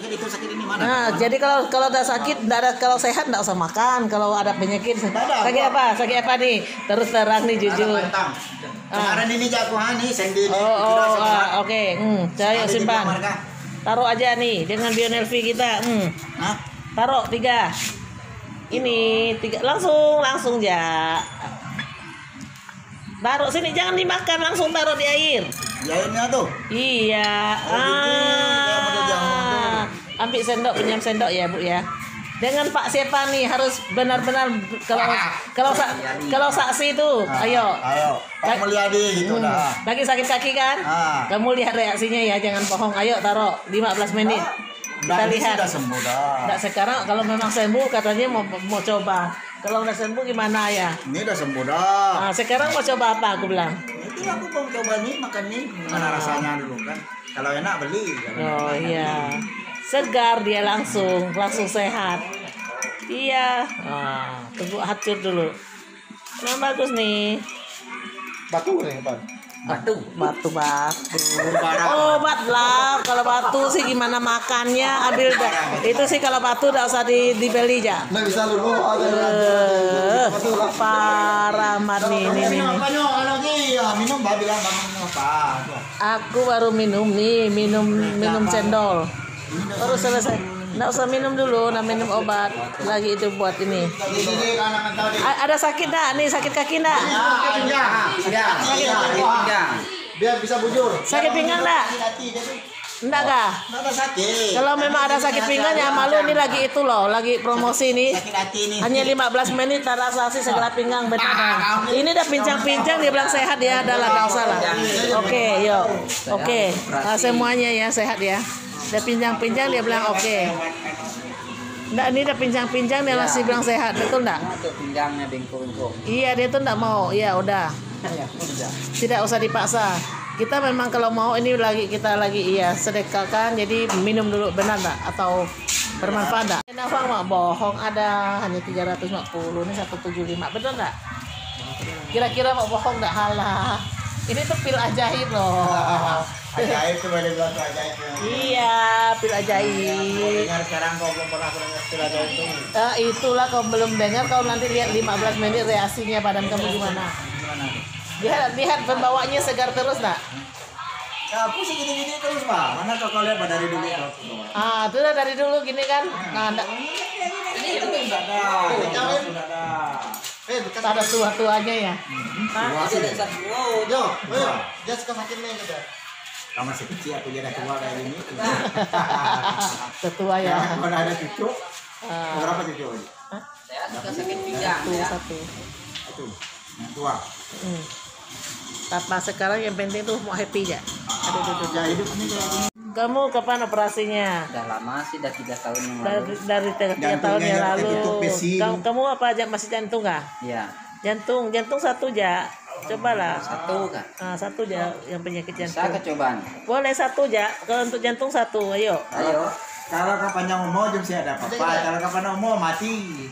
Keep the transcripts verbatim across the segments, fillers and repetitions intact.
sakit itu sakit ini mana? Nah, mana? jadi kalau kalau ada sakit, enggak ada, kalau sehat enggak usah makan. Kalau ada penyakit, sakit apa? Sakit apa nih? Terus terang nih jujur. Kemarin ini jagoan nih, sendi ini. Oh, oh, ah, oke. Okay. Hmm, saya simpan. Taruh aja nih dengan Bionelvi kita. Hmm. Hah? Taruh tiga. Ini tiga langsung langsung ya. Taruh sini, jangan dimakan, langsung taruh di air. Di airnya tuh. Iya. Oh, gitu. Ah. Ambil sendok, pinjam sendok ya, Bu ya. Dengan Pak siapa nih harus benar-benar kalau kalau kalau saksi itu, Ah, ayo. Ayo. Pak Mulyadi gitu Hmm. dah. Lagi sakit kaki kan? Ah. Kamu lihat reaksinya ya, jangan bohong. Ayo taruh lima belas menit. Kita Nah, ini lihat. sudah sembuh dah. Nggak, sekarang kalau memang sembuh katanya mau mau coba. Kalau udah sembuh gimana ya? Ini udah sembuh dah. Nah, sekarang mau coba apa aku bilang? Itu aku mau coba nih makan nih. Gimana Ah. rasanya dulu kan? Kalau enak beli. Kalau Oh enak, iya. beli. Segar dia langsung, langsung sehat. Iya. Ah, tunggu hancur dulu. Nah, bagus nih. Batu nih, Pak. Batu, batu, batu. Obat lah. Kalau batu sih gimana makannya? Ambil dah. Itu sih kalau batu udah usah di, dibeli aja. Nggak bisa dulu. Eh, parah mat nih, nih, nih, nih. Minum apa nih? Kalau ya minum, Mbak bilang Mbak minum apa? Aku baru minum nih, minum minum cendol. Baru selesai. Nggak usah minum dulu, nah minum obat. Lagi itu buat ini. A- ada sakit nggak? Nih sakit kaki nggak? Biar bisa bujur. Sakit pinggang nggak? Enggak kah? Nggak sakit. Kalau memang ada sakit pinggang ya malu, ini lagi itu loh, lagi promosi nih. Sakit hati nih. Hanya lima belas menit transaksi segala pinggang benar. Ini udah pincang-pincang dia bilang sehat ya, adalah nggak usah lah. Oke, yuk. Oke. Nah, semuanya ya sehat ya. Udah pincang-pincang dia bilang oke. Nggak, ini udah pincang-pincang dia masih bilang sehat, betul nggak? Untuk pinggangnya bengkok-bengkok. Iya, dia tuh nggak mau. Ya udah. Tidak usah dipaksa. Kita memang kalau mau ini lagi kita lagi iya sedekahkan, jadi minum dulu, benar nggak? Atau bermanfaat nggak? Nafa mah bohong, ada hanya tiga ratus lima puluh, ini seratus tujuh puluh lima, betul nggak? Kira-kira mau bohong nggak? Halah. Ini tuh pil ajaib loh. Ajaib tuh boleh bilang tuh ajaib. Iya, pil ajaib. Dengar sekarang kau belum pernah dengar pil ajaib itu. Eh, itulah kau belum dengar, kau nanti lihat lima belas menit reaksinya badan kamu gimana. Gimana? Lihat, lihat pembawanya segar terus nak. Ya, aku sih gini-gini terus, Pak. Mana kau kau lihat Pak, dari dulu ya? Ah, itu udah dari dulu gini kan. Nah, enggak, Ini itu enggak ada. Enggak ada. Eh, ada tua-tuanya ya. Tua sih. Oh, Yo, yo. Dia suka sakit nih udah. Kamu masih kecil, aku jadi tua kayak gini. Tetua ya. Ya, kalau ada cucu, Ah, berapa cucu? saya suka sakit pinggang satu, ya. satu. Itu. Yang tua. Hmm. Tapi sekarang yang penting tuh mau happy ya. Aduh, aduh, aduh. Ya, hidup ini kayak gini. Kamu kapan operasinya? Udah lama sih, udah tiga tahun yang lalu. Dari dari tiga, tiga Jantungnya tahun yang ya, lalu. ditutup besi. Kamu, kamu apa aja masih jantung nggak? Iya, Jantung, jantung satu aja. Cobalah. satu kan. Ah, satu aja yang penyakit Bisa jantung. kecobaan. Boleh satu aja. Kalau untuk jantung satu, ayo. Ayo. Kalau kapan yang mau jam sih ada apa-apa. Kalau kapan yang mau mati.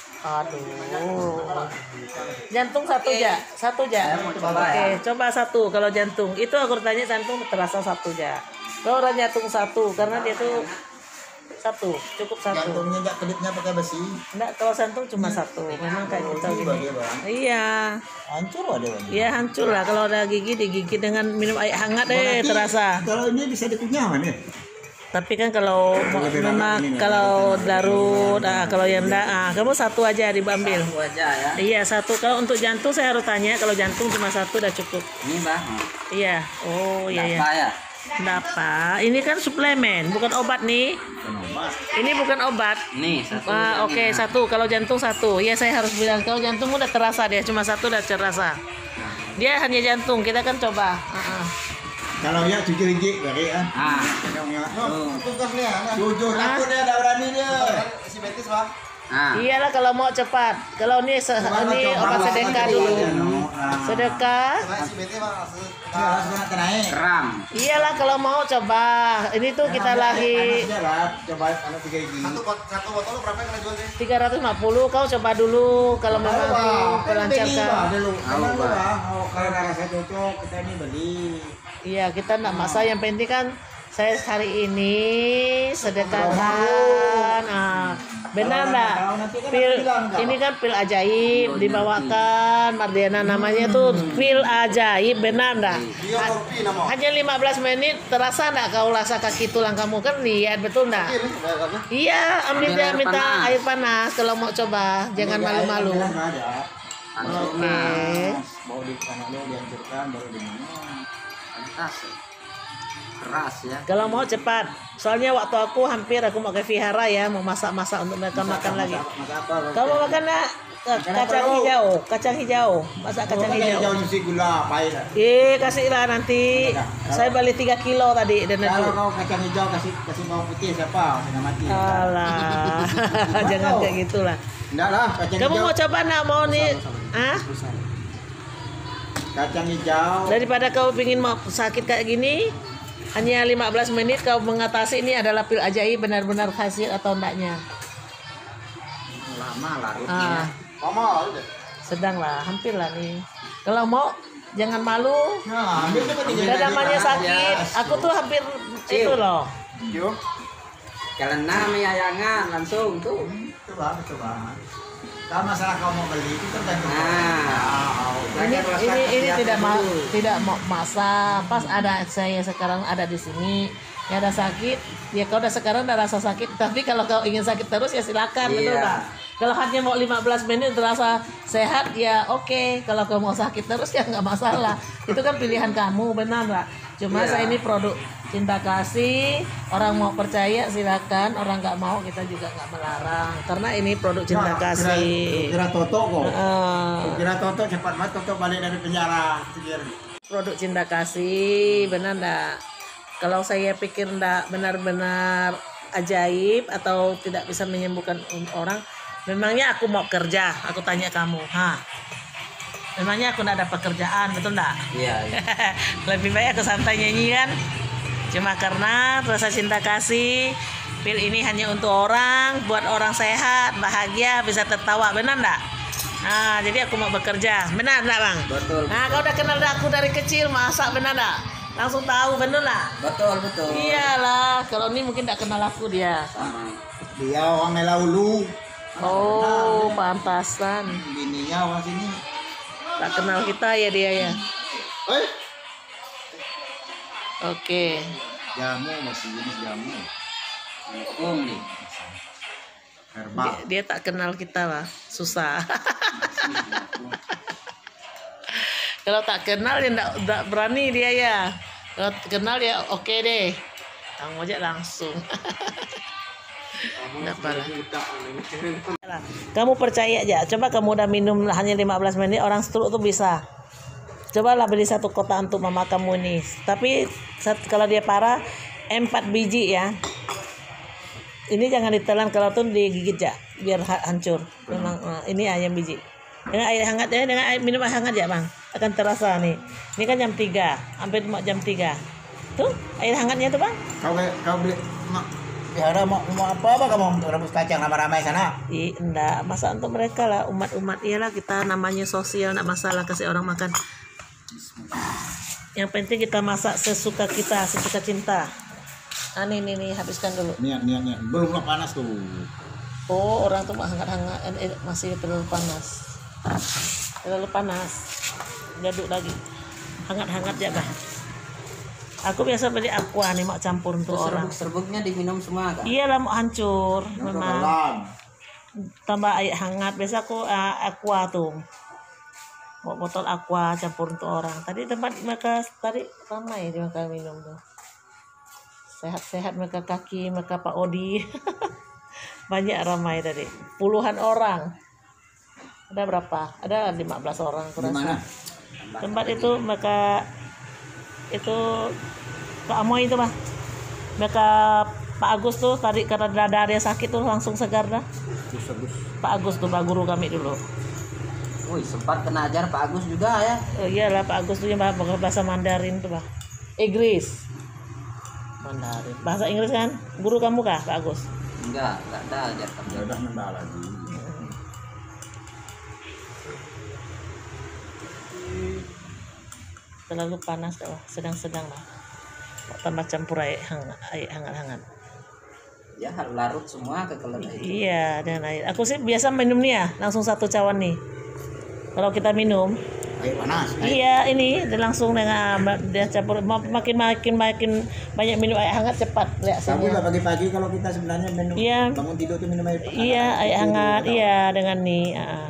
Aduh. Jantung satu aja, satu aja. Saya mau coba Oke, ya. coba satu kalau jantung. Itu aku tanya jantung terasa satu aja. Kalau orang jantung satu karena dia tuh satu, cukup satu. Jantungnya enggak kelitnya pakai besi. Enggak, kalau jantung cuma satu. Memang kayak gitu Coba gini. dia, Bang. Iya. Hancur ada Bang. Iya hancur lah kalau ada gigi digigit dengan minum air hangat deh Berarti terasa. Kalau ini bisa dikunyah nih. Tapi kan kalau Lebih memang ini nih, kalau lebih darut, ah, kalau yang enggak, ah, kamu satu aja diambil. Satu aja ya. Iya satu. Kalau untuk jantung saya harus tanya. Kalau jantung cuma satu udah cukup. Ini mbak. Iya. Oh iya ya. Apa ya? Kenapa? Ini kan suplemen, bukan obat nih. Ini bukan obat. Nih satu. Ah, Oke yang ini. satu. Kalau jantung satu. Ya saya harus bilang kalau jantung udah terasa dia cuma satu udah terasa. Dia hanya jantung. Kita kan coba. Ah, ah. Kalau ya tujuh biji bagi kan. Ah. Oh, tujuh takut dia ada berani dia. Si Betis Bang. Ah. Iyalah kalau mau cepat. Kalau ini se- ini obat sedekah dulu. Sedekah. Harus kena naik. Kerang. Iyalah kalau mau coba. Ini tuh kita lagi Coba anu tiga biji. Satu satu botol berapa yang jual sih? tiga ratus lima puluh. Kau coba dulu kalau memang dilancarkan. Dulu. Tahu, Kalau Bang. kalau rasa cocok kita ini beli. Iya, kita enggak maksa, yang penting kan saya hari ini sedekahkan. Ah, benar enggak? Pil ini kan pil ajaib dibawakan Mardiana namanya tuh pil ajaib, benar enggak? Hanya lima belas menit terasa enggak kau rasa kaki tulang kamu kan lihat betul enggak? Iya, ambil dia minta air panas kalau mau coba, jangan malu-malu. Oke. Bawa di kanan lo dihancurkan baru diminum. Pantas. Keras ya. Kalau mau cepat. Soalnya waktu aku hampir aku mau ke vihara ya, mau masak-masak untuk mereka makan lagi. Kamu makan nak kacang hijau, kacang hijau, masak kacang hijau. Hijau isi gula pahit. Eh, kasihlah nanti. Saya beli tiga kilo tadi dan Kalau kau kacang hijau kasih kasih bawang putih siapa? Sudah mati. Alah. Jangan kayak gitulah. Enggak lah, kacang Kamu hijau. mau coba nak mau nih? Ah? Kacang hijau. Daripada kau ingin mau sakit kayak gini, hanya lima belas menit kau mengatasi. Ini adalah pil ajaib, benar-benar khasiat atau enggaknya. Lama larutnya. Ah, Mama udah. sedang lah, hampir lah nih. Kalau mau jangan malu. Nah, ambil coba tiga. Udah namanya sakit. Aku tuh hampir itu loh. Yuk. Kalian nami ayangan langsung tuh. Coba, coba. Kalau masalah kau mau beli itu tergantung. Nah. Ini ini ini tidak mau tidak mau maksa. Pas ada saya sekarang ada di sini, ya ada sakit, ya kau udah sekarang udah rasa sakit. Tapi kalau kau ingin sakit terus ya silakan, Iya. betul nggak? Kalau hanya mau lima belas menit terasa sehat ya oke. Kalau kau mau sakit terus ya nggak masalah. Itu kan pilihan kamu, benar nggak? Cuma Iya. saya ini produk cinta kasih. Orang mau percaya silakan, orang nggak mau kita juga nggak melarang. Karena ini produk cinta kasih. Kira Toto kok. Heeh. Kira Toto cepat banget Toto balik dari penjara. Pikir. Produk cinta kasih, benar ndak? Kalau saya pikir ndak benar-benar ajaib atau tidak bisa menyembuhkan orang, memangnya aku mau kerja? Aku tanya kamu, ha? Memangnya aku ndak ada pekerjaan, betul ndak? Iya. Iya. Lebih baik aku santai nyanyi kan? Cuma karena rasa cinta kasih, pil ini hanya untuk orang, buat orang sehat, bahagia, bisa tertawa, benar ndak? Nah, jadi aku mau bekerja, benar ndak bang? Betul. Nah, kau udah kenal aku dari kecil, masa benar ndak? Langsung tahu, bener lah. Betul betul. Iyalah, kalau ini mungkin ndak kenal aku dia. Sama. Dia orang Melaulu. Oh, pantasan. Bininya orang sini. Tak kenal kita ya dia ya. Eh, Oke. jamu masih jenis jamu. Om nih. Herbal. Dia, dia tak kenal kita lah, susah. Kalau tak kenal ya ndak ndak berani dia ya. Kalau kenal ya oke deh. Kang Ojek langsung. Nggak apa lah. Kamu percaya aja. Coba kamu udah minum hanya lima belas menit, orang stroke tuh bisa. Cobalah beli satu kotak untuk mama kamu nih. Tapi saat, kalau dia parah empat biji ya. Ini jangan ditelan, kalau tuh digigit ya biar ha- hancur. Memang uh, ini ayam biji. Dengan air hangat ya, dengan air minum air hangat ya bang, akan terasa nih. Ini kan jam tiga, hampir mau jam tiga. Tuh air hangatnya tuh bang. Kau be- kau beli mak Biara mau mau apa apa kamu untuk rebus kacang ramai-ramai sana? Ih, enggak, masa untuk mereka lah, umat-umat iyalah kita namanya sosial, enggak masalah kasih orang makan. Yang penting kita masak sesuka kita, sesuka cinta. Ah, nih, nih, nih, habiskan dulu. Niat niat niat. Belum lah panas tuh. Oh, orang tuh hangat-hangat, eh, masih terlalu panas. Terlalu panas. Gaduk lagi. Hangat-hangat ya, bah. Aku biasa beli aqua nih, mau campur untuk Terus orang. serbuk-serbuknya diminum semua kan? Iyalah, mau hancur. Memang. Jalan. Tambah air hangat. Biasa aku uh, aqua tuh. Bawa botol aqua campur untuk orang. Tadi tempat mereka tadi ramai dia mereka minum tuh. Sehat-sehat mereka kaki, mereka Pak Odi. Banyak ramai tadi. Puluhan orang. Ada berapa? Ada lima belas orang aku Di mana? rasa. Tempat itu mereka itu Pak Amoy itu, Bang. Mereka Pak Agus tuh tadi karena dada dia sakit tuh langsung segar dah. Pak Agus tuh Pak guru kami dulu. Wih, sempat kena ajar Pak Agus juga ya. Oh iyalah Pak Agus tuh yang bahasa Mandarin tuh, Pak. Inggris. Mandarin. Bahasa Inggris kan? Guru kamu kah, Pak Agus? Enggak, enggak ada ajar kamu. Ya udah nambah lagi. Terlalu panas kok, sedang-sedang lah. tambah campur air hangat, air hangat-hangat. Ya harus larut semua ke keledai itu. Iya, dengan air. Aku sih biasa minum nih ya, langsung satu cawan nih. Kalau kita minum, Air panas. iya ini dia langsung dengan dia campur makin makin makin banyak minum air hangat cepat Kamu reaksinya. nggak pagi-pagi kalau kita sebenarnya minum Iya. bangun tidur tuh minum air panas. Iya, air Itu hangat, dulu, iya dengan nih. ah.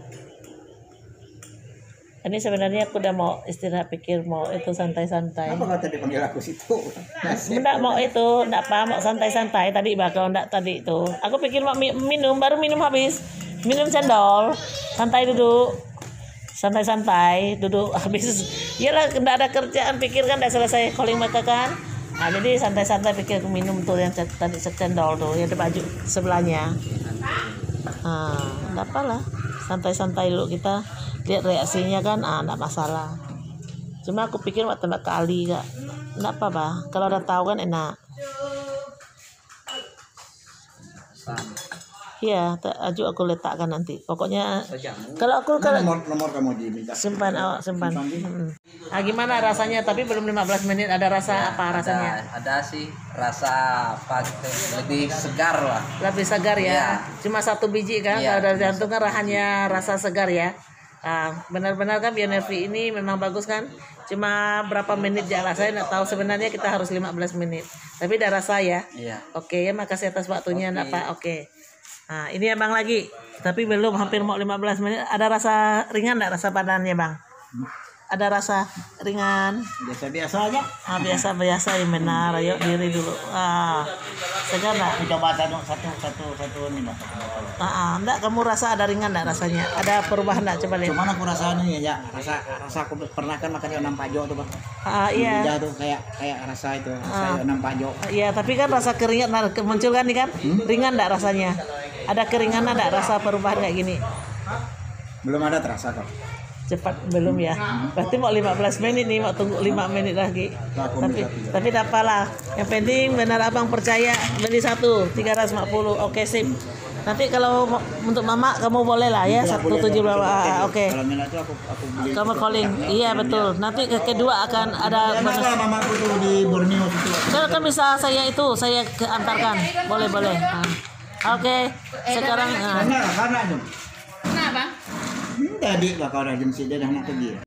Ini sebenarnya aku udah mau istirahat, pikir mau itu santai-santai. Apa kau tadi panggil aku situ? Enggak mau itu, enggak apa, mau santai-santai tadi bakal enggak tadi itu. Aku pikir mau mi- minum, baru minum habis. Minum cendol, santai duduk. Santai-santai duduk habis. Iyalah enggak ada kerjaan, pikir kan udah selesai calling mereka kan. Nah, jadi santai-santai pikir aku minum tuh yang c- tadi cendol tuh, yang ada baju sebelahnya. Ah, enggak apalah. Santai-santai dulu kita lihat reaksinya kan, ah enggak masalah. Cuma aku pikir waktu tembak kali kak, enggak apa bah. Kalau udah tahu kan enak. Sama. Iya, tak- aju aku letakkan nanti. Pokoknya Sejamu. kalau aku Nah, kalau nomor nomor kamu diminta. simpan awak simpan. Simpan di- Mm. Ah, gimana rasanya? Tapi belum lima belas menit ada rasa apa rasanya? Ada, ada sih rasa apa gitu, lebih segar lah. Lebih segar ya. Iya. Cuma satu biji kan? Iya, Kalau dari cuma jantung kan rahanya rasa segar ya. Ah, benar-benar kan Bionevi ini memang bagus kan? Cuma berapa menit ya lah, saya nggak tahu sebenarnya kita harus lima belas menit. Tapi udah rasa ya. Iya. Oke ya, makasih atas waktunya Oke. Nak Pak. Oke. Nah, ini abang lagi. Tapi belum, hampir mau lima belas menit. Ada rasa ringan enggak rasa badannya, Bang? Ada rasa ringan. Biasa-biasa aja. Ah, biasa-biasa ya benar. Ayo diri dulu. Ah. Segar enggak? Aku coba satu satu satu satu ini Mbak. Ah, ah, enggak kamu rasa ada ringan enggak rasanya? Ada perubahan enggak? Coba lihat. Cuman aku rasa ini ya, rasa rasa aku pernah kan makan enam pajo tuh Bang. Ah, iya. Lidah tuh kayak kayak rasa itu, rasa enam pajo. Iya, tapi kan rasa keringat nah, ke- muncul kan nih kan? Ringan enggak rasanya? Ada keringan enggak rasa perubahan kayak gini? Belum ada terasa kok. Cepat belum ya. Berarti mau lima belas menit nih, mau tunggu lima menit lagi. Tapi tapi tak apalah. Yang penting benar abang percaya, beli satu tiga ratus lima puluh. Oke sip. Nanti kalau mau- untuk mama kamu boleh lah ya satu tujuh berapa? Oke. Kalau minat tuh aku aku beli. Kamu calling. Iya betul. Nanti ke kedua akan ada bonus. Kenapa mamaku tuh di Borneo situ? Kan kan bisa saya itu saya ke- antarkan. Boleh boleh. Ah. Oke. Sekarang ah. Karena karena tuh. Kenapa? Tadi bakal rajin sih dia dah nak pergi.